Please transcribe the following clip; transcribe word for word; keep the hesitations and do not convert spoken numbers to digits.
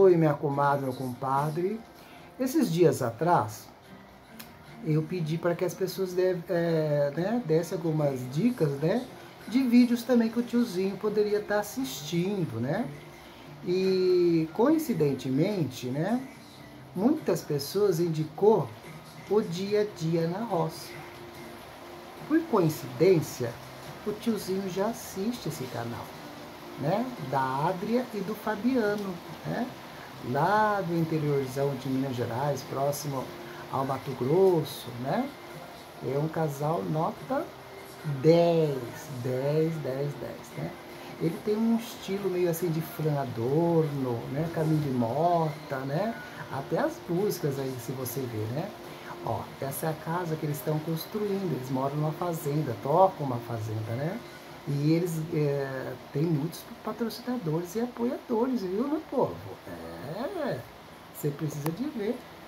Oi, minha comadre, meu compadre. Esses dias atrás, eu pedi para que as pessoas deve, é, né, dessem algumas dicas, né, de vídeos também que o tiozinho poderia estar assistindo, né? E, coincidentemente, né, muitas pessoas indicou o dia a dia na roça. Por coincidência, o tiozinho já assiste esse canal, né? Da Adria e do Fabiano, né? Lá do interiorzão de Minas Gerais, próximo ao Mato Grosso, né? É um casal nota dez, dez, dez, dez, né? Ele tem um estilo meio assim de Fran Adorno, né? Camille Mota, né? Até as músicas aí, se você ver, né? Ó, essa é a casa que eles estão construindo, eles moram numa fazenda, tocam uma fazenda, né? E eles é, têm muitos patrocinadores e apoiadores, viu, meu povo? É, você precisa de ver.